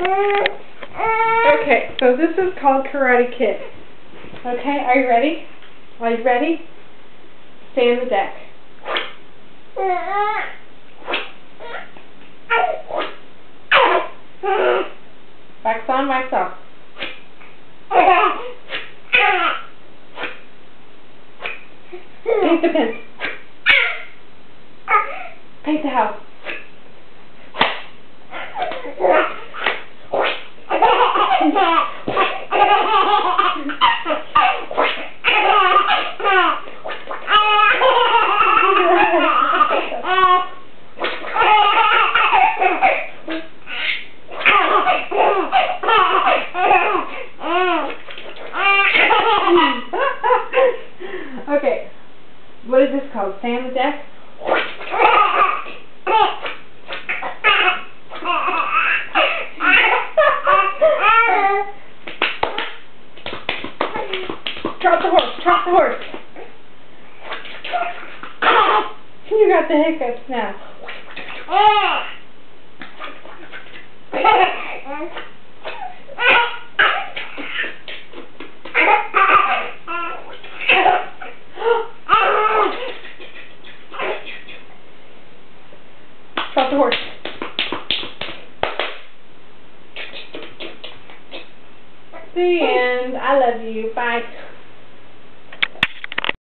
Okay, so this is called Karate Kid. Okay, are you ready? Are you ready? Stay on the deck. Wax on, wax off. Paint the fence. Paint the house. Okay, what is this called? Stay on the deck? Trot the horse, trot the horse. You got the hiccups now. Trot the horse. The end. I love you. Bye.